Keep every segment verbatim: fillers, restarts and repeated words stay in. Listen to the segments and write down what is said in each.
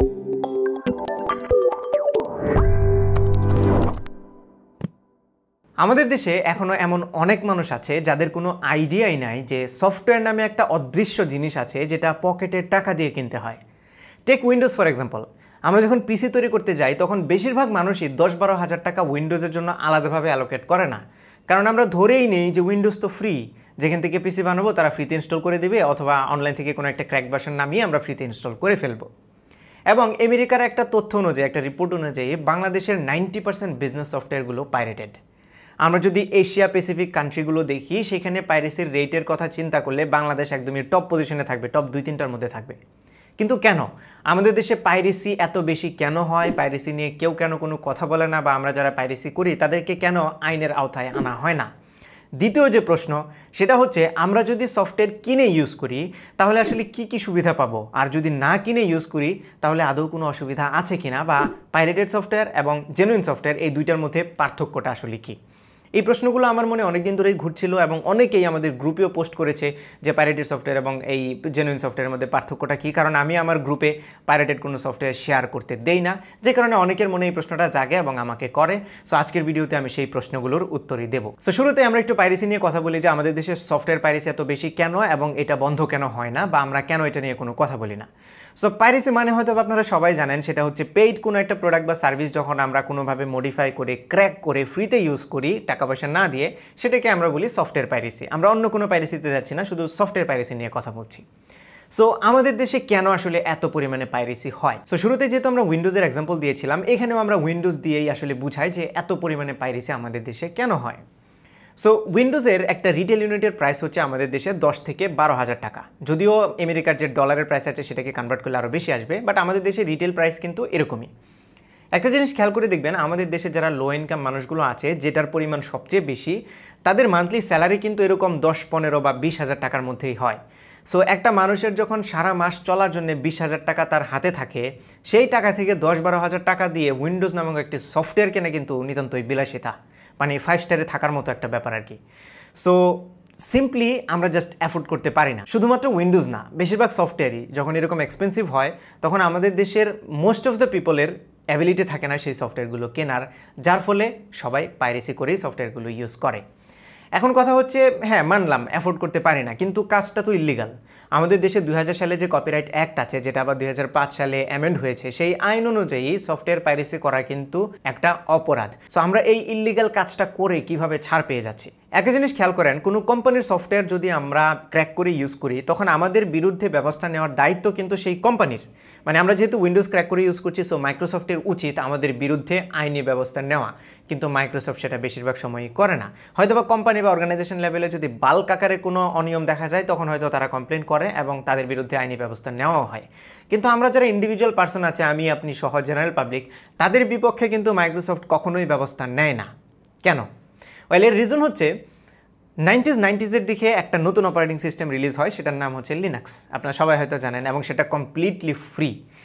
আমাদের দেশে এখনো এমন অনেক মানুষ আছে যাদের কোনো আইডিয়াই নাই যে সফটওয়্যার নামে একটা অদৃশ্য জিনিস আছে যেটা পকেটের টাকা দিয়ে কিনতে হয়। টেক উইন্ডোজ ফর এক্সাম্পল, আমরা যখন পিসি তৈরি করতে যাই তখন বেশিরভাগ মানুষই দশ বারো হাজার টাকা উইন্ডোজের জন্য আলাদাভাবে অ্যালোকেট করে না, কারণ আমরা ধরেই নেই যে উইন্ডোজ তো ফ্রি, যেখান থেকে পিসি বানাবো তারা ফ্রিতে ইনস্টল করে দেবে অথবা অনলাইন থেকে কোনো একটা ক্র্যাক ভার্সন নামিয়ে আমরা ফ্রিতে ইনস্টল করে ফেলবো। এবং আমেরিকার একটা তথ্য অনুযায়ী, একটা রিপোর্ট অনুযায়ী বাংলাদেশের নাইনটি পার্সেন্ট বিজনেস সফটওয়্যারগুলো পাইরেটেড। আমরা যদি এশিয়া প্যাসিফিক কান্ট্রিগুলো দেখি সেখানে পাইরেসির রেটের কথা চিন্তা করলে বাংলাদেশ একদমই টপ পজিশনে থাকবে, টপ দুই তিনটার মধ্যে থাকবে। কিন্তু কেন আমাদের দেশে পাইরেসি এত বেশি কেন হয়? পাইরেসি নিয়ে কেউ কেন কোনো কথা বলে না, বা আমরা যারা পাইরেসি করি তাদেরকে কেন আইনের আওতায় আনা হয় না? দ্বিতীয় যে প্রশ্ন সেটা হচ্ছে, আমরা যদি সফটওয়্যার কিনে ইউজ করি তাহলে আসলে কি কি সুবিধা পাবো, আর যদি না কিনে ইউজ করি তাহলে আদৌ কোনো অসুবিধা আছে কিনা, বা পাইরেটেড সফটওয়্যার এবং জেনুইন সফটওয়্যার এই দুইটার মধ্যে পার্থক্যটা আসলে কী? এই প্রশ্নগুলো আমার মনে অনেক দিন ধরেই ঘুরছিল এবং অনেকেই আমাদের গ্রুপেও পোস্ট করেছে যে পাইরেটেড সফটওয়্যার এবং এই জেনুইন সফটওয়্যারের মধ্যে পার্থক্যটা কী। কারণ আমি আমার গ্রুপে পাইরেটেড কোনো সফটওয়্যার শেয়ার করতে দেই না, যে কারণে অনেকের মনে এই প্রশ্নটা জাগে এবং আমাকে করে। সো আজকের ভিডিওতে আমি সেই প্রশ্নগুলোর উত্তরই দেবো। সো শুরুতে আমরা একটু পাইরেসি নিয়ে কথা বলি যে আমাদের দেশের সফটওয়্যার পাইরেসি এত বেশি কেন এবং এটা বন্ধ কেন হয় না, বা আমরা কেন এটা নিয়ে কোনো কথা বলি না। সো পাইরেসি মানে হয়তো আপনারা সবাই জানেন, সেটা হচ্ছে পেইড কোনো একটা প্রোডাক্ট বা সার্ভিস যখন আমরা কোনোভাবে মডিফাই করে ক্র্যাক করে ফ্রিতে ইউজ করি টাকা পয়সা না দিয়ে, সেটাকে আমরা বলি সফটওয়্যার পাইরেসি। আমরা অন্য কোনো পাইরেসিতে যাচ্ছি না, শুধু সফটওয়্যার পাইরেসি নিয়ে কথা বলছি। সো আমাদের দেশে কেন আসলে এত পরিমাণে পাইরেসি হয়? সো শুরুতে যেহেতু আমরা উইন্ডোজের এক্সাম্পল দিয়েছিলাম, এখানেও আমরা উইন্ডোজ দিয়েই আসলে বুঝাই যে এত পরিমাণে পাইরেসি আমাদের দেশে কেন হয়। সো উইন্ডোজের একটা রিটেল ইউনিটের প্রাইস হচ্ছে আমাদের দেশে দশ থেকে বারো হাজার টাকা। যদিও আমেরিকার যে ডলারের প্রাইস আছে সেটাকে কনভার্ট করলে আরও বেশি আসবে, বাট আমাদের দেশে রিটেল প্রাইস কিন্তু এরকমই। একটা জিনিস খেয়াল করে দেখবেন, আমাদের দেশে যারা লো ইনকাম মানুষগুলো আছে, যেটার পরিমাণ সবচেয়ে বেশি, তাদের মান্থলি স্যালারি কিন্তু এরকম দশ পনেরো বা বিশ হাজার টাকার মধ্যেই হয়। সো একটা মানুষের যখন সারা মাস চলার জন্য বিশ হাজার টাকা তার হাতে থাকে, সেই টাকা থেকে দশ বারো হাজার টাকা দিয়ে উইন্ডোজ নামক একটি সফটওয়্যার কেনা কিন্তু নিতান্তই বিলাসিতা, মানে ফাইভ স্টারে থাকার মতো একটা ব্যাপার আর কি। সো সিম্পলি আমরা জাস্ট অ্যাফোর্ড করতে পারি না। শুধুমাত্র উইন্ডোজ না, বেশিরভাগ সফটওয়্যারই যখন এরকম এক্সপেন্সিভ হয় তখন আমাদের দেশের মোস্ট অফ দ্য পিপলের অ্যাবিলিটি থাকে না সেই সফটওয়্যারগুলো কেনার, যার ফলে সবাই পাইরেসি করেই সফটওয়্যারগুলো ইউজ করে। এখন কথা হচ্ছে, হ্যাঁ মানলাম অ্যাফোর্ড করতে পারি না, কিন্তু কাজটা তো ইল্লিগাল। আমাদের দেশে দুই হাজার সালে যে কপিরাইট অ্যাক্ট আছে, যেটা আবার দুই হাজার পাঁচ সালে অ্যামেন্ড হয়েছে, সেই আইন অনুযায়ী সফটওয়্যার পাইরেসি করা কিন্তু একটা অপরাধ। সো আমরা এই ইল্লিগাল কাজটা করে কিভাবে ছাড় পেয়ে যাচ্ছি? একটা জিনিস খেয়াল করেন, কোনো কোম্পানির সফটওয়্যার যদি আমরা ক্র্যাক করে ইউজ করি তখন আমাদের বিরুদ্ধে ব্যবস্থা নেওয়ার দায়িত্ব কিন্তু সেই কোম্পানির। মানে আমরা যেহেতু উইন্ডোজ ক্র্যাক করে ইউজ করছি, সো মাইক্রোসফটের উচিত আমাদের বিরুদ্ধে আইনি ব্যবস্থা নেওয়া, কিন্তু মাইক্রোসফট সেটা বেশিরভাগ সময়ই করে না। হয়তো বা কোম্পানি বা অর্গানাইজেশন লেভেলে যদি বাল্ক আকারে কোনো অনিয়ম দেখা যায় তখন হয়তো তারা কমপ্লেন করে এবং তাদের বিরুদ্ধে আইনি ব্যবস্থা নেওয়াও হয়। কিন্তু আমরা যারা ইন্ডিভিজুয়াল পার্সন আছে, আমি আপনি সহ জেনারেল পাবলিক, তাদের বিপক্ষে কিন্তু মাইক্রোসফট কখনোই ব্যবস্থা নেয় না। কেন? ওয়েল, এর রিজন হচ্ছে নাইনটিজ নাইনটিজের দিকে একটা নতুন অপারেটিং সিস্টেম রিলিজ হয়, সেটার নাম হচ্ছে লিনাক্স। আপনারা সবাই হয়তো জানেন, এবং সেটা কমপ্লিটলি ফ্রি।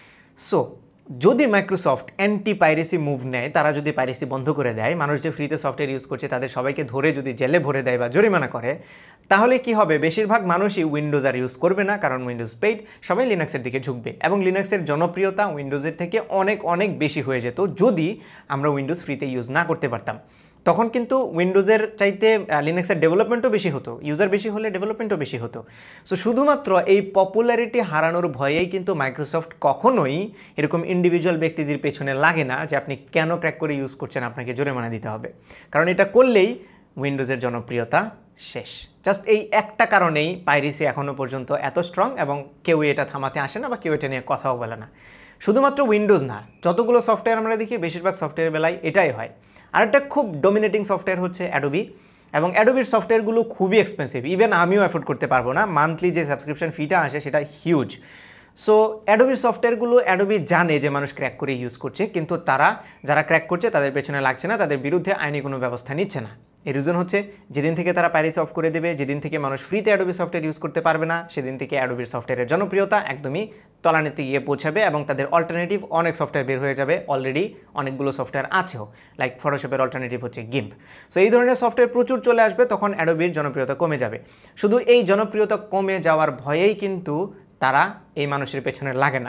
সো যদি মাইক্রোসফট অ্যান্টি পাইরেসি মুভ নেয়, তারা যদি পাইরেসি বন্ধ করে দেয়, মানুষ যে ফ্রিতে সফটওয়্যার ইউজ করছে তাদের সবাইকে ধরে যদি জেলে ভরে দেয় বা জরিমানা করে, তাহলে কি হবে? বেশিরভাগ মানুষই উইন্ডোজ আর ইউজ করবে না, কারণ উইন্ডোজ পেইড, সবাই লিনাক্সের দিকে ঝুঁকবে। এবং লিনাক্সের জনপ্রিয়তা উইন্ডোজের থেকে অনেক অনেক বেশি হয়ে যেত যদি আমরা উইন্ডোজ ফ্রিতে ইউজ না করতে পারতাম। তখন কিন্তু উইন্ডোজের চাইতে লিনাক্সের ডেভেলপমেন্টও বেশি হতো, ইউজার বেশি হলে ডেভেলপমেন্টও বেশি হতো। সো শুধুমাত্র এই পপুলারিটি হারানোর ভয়েই কিন্তু মাইক্রোসফট কখনোই এরকম ইন্ডিভিজুয়াল ব্যক্তিদের পেছনে লাগে না যে আপনি কেন ক্র্যাক করে ইউজ করছেন, আপনাকে জরিমানা দিতে হবে। কারণ এটা করলেই উইন্ডোজের জনপ্রিয়তা শেষ। জাস্ট এই একটা কারণেই পাইরেসি এখনও পর্যন্ত এত স্ট্রং এবং কেউ এটা থামাতে আসে না বা কেউ এটা নিয়ে কথাও বলে না। শুধুমাত্র উইন্ডোজ না, যতগুলো সফটওয়্যার আমরা দেখি বেশিরভাগ সফটওয়্যার বেলায় এটাই হয়। আরেকটা খুব ডমিনেটিং সফটওয়্যার হচ্ছে অ্যাডোবি, এবং অ্যাডোবির সফটওয়্যারগুলো খুবই এক্সপেন্সিভ, ইভেন আমিও অ্যাফোর্ড করতে পারবো না। মান্থলি যে সাবস্ক্রিপশন ফিটা আসে সেটা হিউজ। সো অ্যাডোবির সফটওয়্যারগুলো অ্যাডোবি জানে যে মানুষ ক্র্যাক করে ইউজ করছে, কিন্তু তারা যারা ক্র্যাক করছে তাদের পেছনে লাগছে না, তাদের বিরুদ্ধে আইনি কোনো ব্যবস্থা নিচ্ছে না। এর রিজন হচ্ছে, যেদিন থেকে তারা পাইরেসি অফ করে দেবে, যেদিন থেকে মানুষ ফ্রিতে অ্যাডোবি সফটওয়্যার ইউজ করতে পারবে না, সেদিন থেকে অ্যাডোবির সফটওয়্যারের জনপ্রিয়তা একদমই তলানিতে গিয়ে পৌঁছাবে এবং তাদের অল্টারনেটিভ অনেক সফটওয়্যার বের হয়ে যাবে। অলরেডি অনেকগুলো সফটওয়্যার আছেও, লাইক ফটোশপের অল্টারনেটিভ হচ্ছে গিম্প। সো এই ধরনের সফটওয়্যার প্রচুর চলে আসবে, তখন অ্যাডোবির জনপ্রিয়তা কমে যাবে। শুধু এই জনপ্রিয়তা কমে যাওয়ার ভয়েই কিন্তু তারা এই মানুষের পেছনে লাগে না।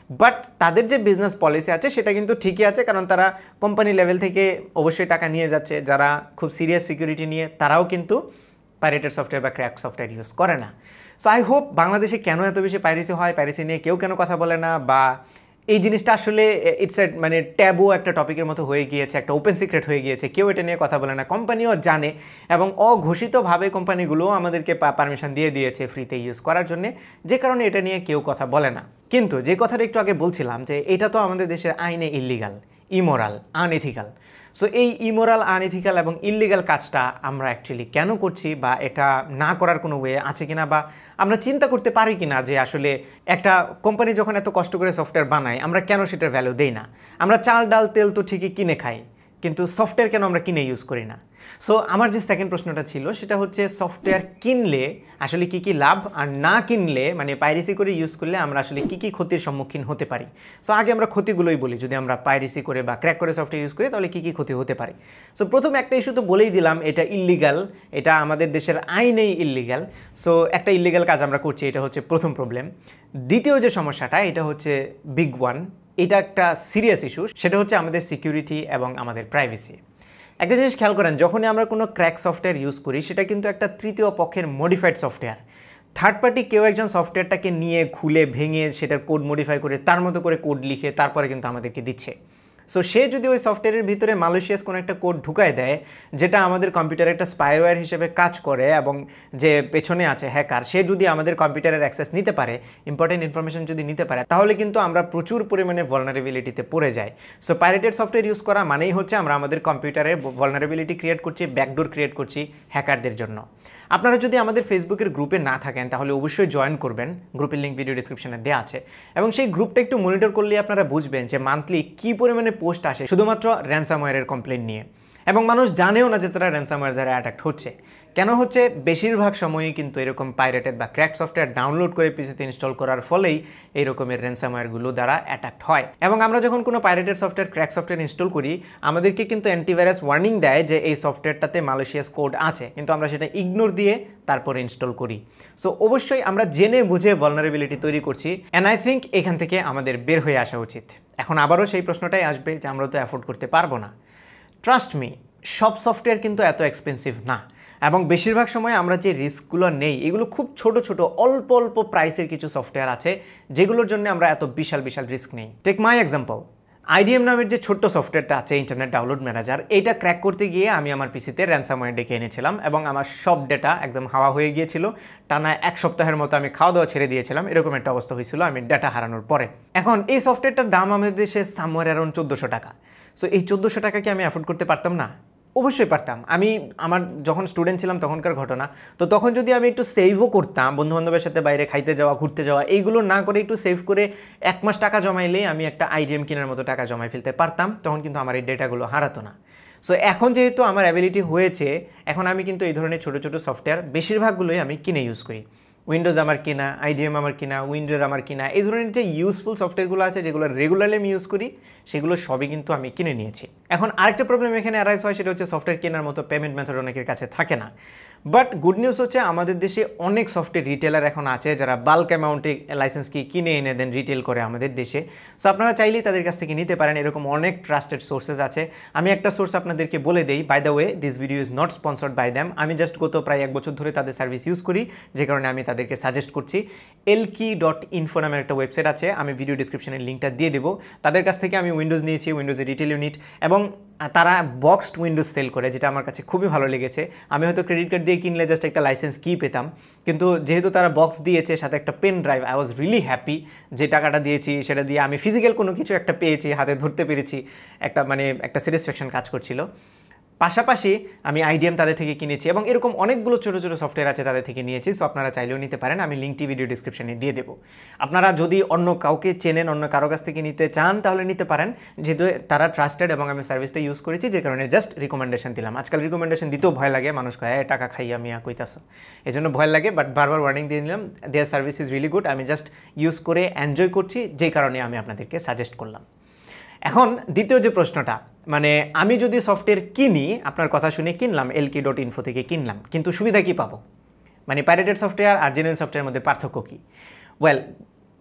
বাট তাদের যে বিজনেস পলিসি আছে সেটা কিন্তু ঠিকই আছে, কারণ তারা কোম্পানি লেভেল থেকে অবশ্যই টাকা নিয়ে যাচ্ছে। যারা খুব সিরিয়াস সিকিউরিটি নিয়ে তারাও কিন্তু পাইরেটেড সফটওয়্যার বা ক্র্যাক সফটওয়্যার ইউজ করে না। সো আই হোপ বাংলাদেশে কেন এত বেশি পাইরেসি হয়, পাইরেসি নিয়ে কেউ কেন কথা বলে না, বা এই জিনিসটা আসলে ইটস এ মানে ট্যাবু একটা টপিকের মতো হয়ে গিয়েছে, একটা ওপেন সিক্রেট হয়ে গিয়েছে, কেউ এটা নিয়ে কথা বলে না। কোম্পানিও জানে এবং অঘোষিতভাবে কোম্পানিগুলোও আমাদেরকে পারমিশন দিয়ে দিয়েছে ফ্রিতে ইউজ করার জন্য, যে কারণে এটা নিয়ে কেউ কথা বলে না। কিন্তু যে কথাটা একটু আগে বলছিলাম যে এটা তো আমাদের দেশের আইনে ইল্লিগাল, ইমোরাল, আনএথিক্যাল। সো এই ইমোরাল, আনএথিক্যাল এবং ইল্লিগাল কাজটা আমরা অ্যাকচুয়ালি কেন করছি, বা এটা না করার কোনো ওয়ে আছে কিনা, বা আমরা চিন্তা করতে পারি কিনা যে আসলে একটা কোম্পানি যখন এত কষ্ট করে সফটওয়্যার বানায় আমরা কেন সেটার ভ্যালু দেই না। আমরা চাল ডাল তেল তো ঠিকই কিনে খাই, কিন্তু সফটওয়্যার কেন আমরা কিনে ইউজ করি না। সো আমার যে সেকেন্ড প্রশ্নটা ছিল সেটা হচ্ছে সফটওয়্যার কিনলে আসলে কি কি লাভ, আর না কিনলে মানে পাইরেসি করে ইউজ করলে আমরা আসলে কি কি ক্ষতির সম্মুখীন হতে পারি। সো আগে আমরা ক্ষতিগুলোই বলি, যদি আমরা পাইরেসি করে বা ক্র্যাক করে সফটওয়্যার ইউজ করি তাহলে কী কী ক্ষতি হতে পারে। সো প্রথম একটা ইস্যু তো বলেই দিলাম, এটা ইল্লিগাল, এটা আমাদের দেশের আইনেই ইল্লিগাল। সো একটা ইল্লিগাল কাজ আমরা করছি, এটা হচ্ছে প্রথম প্রবলেম। দ্বিতীয় যে সমস্যাটা এটা হচ্ছে বিগ ওয়ান, এটা একটা সিরিয়াস ইস্যু, সেটা হচ্ছে আমাদের সিকিউরিটি এবং আমাদের প্রাইভেসি। একটা জিনিস খেয়াল করেন, যখনই আমরা কোনো ক্র্যাক সফটওয়্যার ইউজ করি সেটা কিন্তু একটা তৃতীয় পক্ষের মডিফাইড সফটওয়্যার। থার্ড পার্টি কেউ একজন সফটওয়্যারটাকে নিয়ে খুলে ভেঙে সেটার কোড মডিফাই করে তার মতো করে কোড লিখে তারপরে কিন্তু আমাদেরকে দিচ্ছে। সো সে যদি ওই সফটওয়্যারের ভিতরে মালয়েশিয়াস কোনো একটা কোড ঢুকায় দেয় যেটা আমাদের কম্পিউটারে একটা স্পাইওয়্যার হিসেবে কাজ করে, এবং যে পেছনে আছে হ্যাকার সে যদি আমাদের কম্পিউটারের অ্যাক্সেস নিতে পারে, ইম্পর্টেন্ট ইনফরমেশন যদি নিতে পারে, তাহলে কিন্তু আমরা প্রচুর পরিমাণে ভলনারেবিলিটিতে পড়ে যাই। সো পাইরেটেড সফটওয়্যার ইউজ করা মানেই হচ্ছে আমরা আমাদের কম্পিউটারে ভলনারেবিলিটি ক্রিয়েট করছি, ব্যাকডোর ক্রিয়েট করছি হ্যাকারদের জন্য। আপনারা যদি আমাদের ফেসবুকের গ্রুপে না থাকেন তাহলে অবশ্যই জয়েন করবেন, গ্রুপের লিঙ্ক ভিডিও ডিসক্রিপশনে দেওয়া আছে, এবং সেই গ্রুপটা একটু মনিটর করলে আপনারা বুঝবেন যে মান্থলি কী পরিমাণে পোস্ট আসে শুধুমাত্র র্যানসামওয়্যারের কমপ্লেন নিয়ে, এবং মানুষ জানেও না যে তারা র্যানসামওয়্যার দ্বারা অ্যাটাক হচ্ছে। কেন হচ্ছে? বেশিরভাগ সময়ই কিন্তু এরকম পাইরেটেড বা ক্র্যাক সফটওয়্যার ডাউনলোড করে পিসিতে ইনস্টল করার ফলেই এই রকমের র্যানসামওয়্যারগুলো দ্বারা অ্যাটাক হয়। এবং আমরা যখন কোনো pirated software, crack software install করি, আমাদেরকে কিন্তু অ্যান্টিভাইরাস ওয়ার্নিং দেয় যে এই সফটওয়্যারটাতে মালয়েশিয়াস কোড আছে, কিন্তু আমরা সেটা ইগনোর দিয়ে তারপরে ইনস্টল করি। সো অবশ্যই আমরা জেনে বুঝে ভলনারেবিলিটি তৈরি করছি, অ্যান্ড আই থিঙ্ক এখান থেকে আমাদের বের হয়ে আসা উচিত। এখন আবারও সেই প্রশ্নটাই আসবে যে আমরা তো অ্যাফোর্ড করতে পারবো না। ট্রাস্ট মি, সব সফটওয়্যার কিন্তু এত এক্সপেন্সিভ না, এবং বেশিরভাগ সময় আমরা যে রিস্কগুলো নেই এগুলো খুব ছোট ছোট অল্প অল্প প্রাইসের কিছু সফটওয়্যার আছে যেগুলোর জন্য আমরা এত বিশাল বিশাল রিস্ক নেই। টেক মাই এক্সাম্পল, আইডিএম নামের যে ছোট্ট সফটওয়্যারটা আছে, ইন্টারনেট ডাউনলোড ম্যানেজার, এইটা ক্র্যাক করতে গিয়ে আমি আমার পিসিতে র্যানসামওয়্যার ডেকে এনেছিলাম এবং আমার সব ডেটা একদম হাওয়া হয়ে গিয়েছিল। টানা এক সপ্তাহের মতো আমি খাওয়া দাওয়া ছেড়ে দিয়েছিলাম, এরকম একটা অবস্থা হয়েছিল আমি ডেটা হারানোর পরে। এখন এই সফটওয়্যারটার দাম আমাদের দেশে সামওয়্যার অ্যারাউন্ড চোদ্দোশো টাকা। সো এই চোদ্দোশো টাকা কি আমি অ্যাফোর্ড করতে পারতাম না? অবশ্যই পারতাম। আমি আমার যখন স্টুডেন্ট ছিলাম তখনকার ঘটনা, তো তখন যদি আমি একটু সেভও করতাম, বন্ধুবান্ধবের সাথে বাইরে খাইতে যাওয়া, ঘুরতে যাওয়া, এইগুলো না করে একটু সেভ করে এক মাস টাকা জমাইলেই আমি একটা আইডিএম কেনার মতো টাকা জমাই ফেলতে পারতাম, তখন কিন্তু আমার এই ডেটাগুলো হারাতো না। সো এখন যেহেতু আমার অ্যাবিলিটি হয়েছে, এখন আমি কিন্তু এই ধরনের ছোটো ছোটো সফটওয়্যার বেশিরভাগগুলোই আমি কিনে ইউজ করি। উইন্ডোজ আমার কিনা, আইডিএম আমার কিনা, উইন্ডোজ আমার কিনা, এই ধরনের যে ইউজফুল সফটওয়্যারগুলো আছে যেগুলো রেগুলারলি আমি ইউজ করি, সেগুলো সবই কিন্তু আমি কিনে নিয়েছি। এখন আরেকটা প্রবলেম এখানে অ্যারাইজ হয়, সেটা হচ্ছে সফটওয়্যার কেনার মতো পেমেন্ট মেথড অনেকের কাছে থাকে না। বাট গুড নিউজ হচ্ছে আমাদের দেশে অনেক সফটওয়্যার রিটেলার এখন আছে যারা বাল্ক অ্যামাউন্টে লাইসেন্স কি কিনে এনে দেন রিটেল করে আমাদের দেশে। সো আপনারা চাইলেই তাদের কাছ থেকে নিতে পারেন, এরকম অনেক ট্রাস্টেড সোর্সেস আছে। আমি একটা সোর্স আপনাদেরকে বলে দেই, by the way this video is not sponsored by them. আমি জাস্ট গত প্রায় এক বছর ধরে তাদের সার্ভিস ইউজ করি, যে কারণে আমি তাদেরকে সাজেস্ট করছি। এলকি ডট ইনফো নামের একটা ওয়েবসাইট আছে, আমি ভিডিও ডিসক্রিপশনের লিঙ্কটা দিয়ে দেবো। তাদের কাছ থেকে আমি উইন্ডোজ নিয়েছি, উইন্ডোজের রিটেল ইউনিট, এবং তারা বক্সড উইন্ডোজ সেল করে, যেটা আমার কাছে খুবই ভালো লেগেছে। আমি হয়তো ক্রেডিট কার্ড দিয়ে কিনলে জাস্ট একটা লাইসেন্স কি পেতাম, কিন্তু যেহেতু তারা বক্স দিয়েছে সাথে একটা pen drive, I was really happy যে টাকাটা দিয়েছি সেটা দিয়ে আমি ফিজিক্যাল কোনো কিছু একটা পেয়েছি, হাতে ধরতে পেরেছি, একটা মানে একটা স্যাটিসফ্যাকশন কাজ করছিল। পাশাপাশি আমি আইডিএম তাদের থেকে কিনেছি, এবং এরকম অনেকগুলো ছোটো ছোটো সফটওয়্যার আছে তাদের থেকে নিয়েছি। সো আপনারা চাইলেও নিতে পারেন, আমি লিঙ্কটি ভিডিও ডিসক্রিপশনে দিয়ে দেবো। আপনারা যদি অন্য কাউকে চেনেন, অন্য কারো কাছ থেকে নিতে চান তাহলে নিতে পারেন, যেহেতু তারা ট্রাস্টেড এবং আমি সার্ভিসটা ইউজ করেছি, যে কারণে জাস্ট রিকমেন্ডেশন দিলাম। আজকাল রিকমেন্ডেশন দিতেও ভয় লাগে, মানুষ কয় টাকা খাই আমি কইতাছো, এই জন্য ভয় লাগে, বাট বারবার ওয়ার্নিং দিয়ে দিলাম, their service is really good. আমি জাস্ট ইউজ করে এনজয় করছি, যেই কারণে আমি আপনাদেরকে সাজেস্ট করলাম। এখন দ্বিতীয় যে প্রশ্নটা, মানে আমি যদি সফটওয়্যার কিনি, আপনার কথা শুনে কিনলাম, এলকি ডট ইনফো থেকে কিনলাম, কিন্তু সুবিধা কী পাবো? মানে পাইরেটেড সফটওয়্যার আর জেনুইন সফটওয়্যারের মধ্যে পার্থক্য কী? ওয়েল,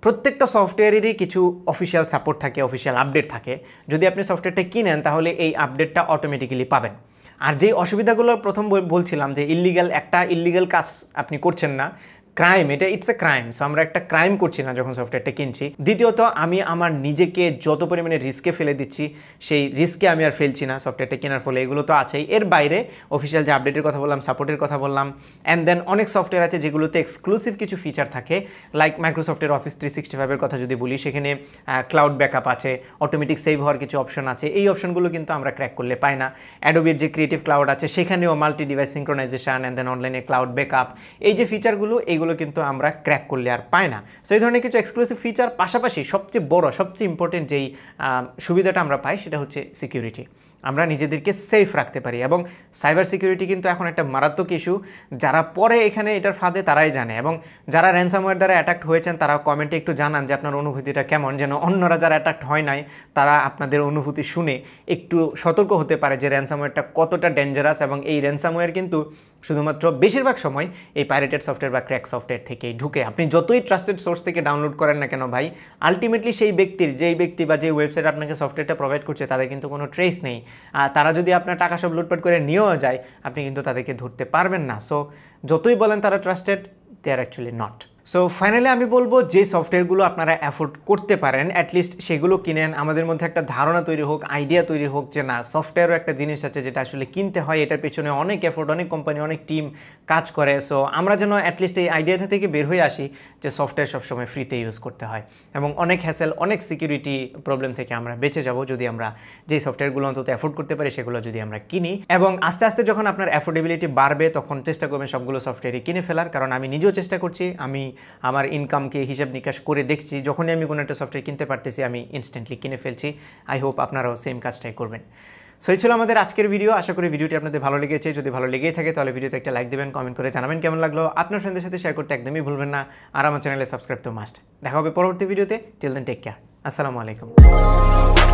প্রত্যেকটা সফটওয়্যারেরই কিছু অফিসিয়াল সাপোর্ট থাকে, অফিসিয়াল আপডেট থাকে। যদি আপনি সফটওয়্যারটা কিনেন তাহলে এই আপডেটটা অটোমেটিক্যালি পাবেন। আর যেই অসুবিধাগুলো প্রথম বলছিলাম যে ইল্লিগাল একটা ইল্লিগাল কাজ আপনি করছেন না, ক্রাইম, এটা ইটস এ ক্রাইম। সো আমরা একটা ক্রাইম করছি না যখন সফটওয়্যারটা কিনছি। দ্বিতীয়ত আমি আমার নিজেকে যত পরিমাণে রিস্কে ফেলে দিচ্ছি সেই রিস্কে আমি আর ফেলছি না সফটওয়্যারটা কেনার ফলে, এগুলো তো আছেই। এর বাইরে অফিসিয়াল যে আপডেটের কথা বললাম, সাপোর্টের কথা বললাম, অ্যান্ড দেন অনেক সফটওয়্যার আছে যেগুলোতে এক্সক্লুসিভ কিছু ফিচার থাকে, লাইক মাইক্রোসফটের অফিস থ্রি সিক্সটি ফাইভের কথা যদি বলি, সেখানে ক্লাউড ব্যাকআপ আছে, অটোমেটিক সেভ হওয়ার কিছু অপশন আছে। এই অপশনগুলো কিন্তু আমরা ক্র্যাক করলে পাই না। অ্যাডোবির যে ক্রিয়েটিভ ক্লাউড আছে সেখানেও multi device synchronization and then অনলাইনে ক্লাউড ব্যাকআপ, এই যে ফিচারগুলো এইগুলো কিন্তু আমরা ক্র্যাক করলে আর পায় না। সো এই ধরনের কিছু এক্সক্লুসিভ ফিচার, পাশাপাশি সবচেয়ে বড় সবচেয়ে ইম্পর্টেন্ট যেই সুবিধাটা আমরা পাই সেটা হচ্ছে সিকিউরিটি। আমরা নিজেদেরকে সেফ রাখতে পারি, এবং সাইবার সিকিউরিটি কিন্তু এখন একটা মারাত্মক ইস্যু। যারা পরে এখানে এটার ফাঁদে তারাই জানে, এবং যারা র্যানসামওয়্যার দ্বারা অ্যাটাক্ট হয়েছেন তারা কমেন্টে একটু জানান যে আপনার অনুভূতিটা কেমন, যেন অন্যরা যারা অ্যাটাক্ট হয় নাই তারা আপনাদের অনুভূতি শুনে একটু সতর্ক হতে পারে যে র্যানসামওয়্যারটা কতটা ডেঞ্জারাস। এবং এই র্যানসামওয়্যার কিন্তু শুধুমাত্র বেশিরভাগ সময় এই পাইরেটেড সফটওয়্যার বা ক্র্যাক সফটওয়্যার থেকেই ঢুকে। আপনি যতই ট্রাস্টেড সোর্স থেকে ডাউনলোড করেন না কেন ভাই, আলটিমেটলি সেই ব্যক্তির যেই ব্যক্তি বা যে ওয়েবসাইট আপনাকে সফটওয়্যারটা প্রোভাইড করছে তাদের কিন্তু কোনো ট্রেস নেই। আর তারা যদি আপনার টাকা সব লুটপাট করে নিয়েও যায়, আপনি কিন্তু তাদেরকে ধরতে পারবেন না। সো যতই বলেন তারা trusted, they are actually not. So finally আমি বলবো যে সফটওয়্যারগুলো আপনারা অ্যাফোর্ড করতে পারেন অ্যাটলিস্ট সেগুলো কিনেন। আমাদের মধ্যে একটা ধারণা তৈরি হোক, আইডিয়া তৈরি হোক যে না, সফটওয়্যারও একটা জিনিস আছে যেটা আসলে কিনতে হয়, এটার পেছনে অনেক এফোর্ট, অনেক কোম্পানি, অনেক টিম কাজ করে। সো আমরা যেন অ্যাটলিস্ট এই আইডিয়াটা থেকে বের হয়ে আসি যে সফটওয়্যার সবসময় ফ্রিতে ইউজ করতে হয়, এবং অনেক হ্যাসেল, অনেক সিকিউরিটি প্রবলেম থেকে আমরা বেঁচে যাব যদি আমরা যেই সফটওয়্যারগুলো অন্তত অ্যাফোর্ড করতে পারি সেগুলো যদি আমরা কিনি। এবং আস্তে আস্তে যখন আপনার অ্যাফোর্ডেবিলিটি বাড়বে তখন চেষ্টা করবেন সবগুলো সফটওয়্যারই কিনে ফেলার। কারণ আমি নিজেও চেষ্টা করছি, আমি আমার ইনকামকে হিসাব নিকাশ করে দেখছি, যখনই আমি কোনো একটা সফটওয়্যার কিনতে পারতেছি আমি ইনস্ট্যান্টলি কিনে ফেলছি। আই হোপ আপনারাও সেম কাজটাই করবেন। সো এই ছিল আমাদের আজকের ভিডিও। আশা করি ভিডিওটি আপনাদের ভালো লেগেছে। যদি ভালো লেগেই থাকে তাহলে ভিডিওতে একটা লাইক দেবেন, কমেন্ট করে জানাবেন কেমন লাগলো। আপনার ফ্রেন্ডদের সাথে শেয়ার করতে একদমই ভুলবেন না, আর আমার চ্যানেলে সাবস্ক্রাইব তো মাস্ট। দেখা হবে পরবর্তী ভিডিওতে। Till then take care. আসসালামু আলাইকুম।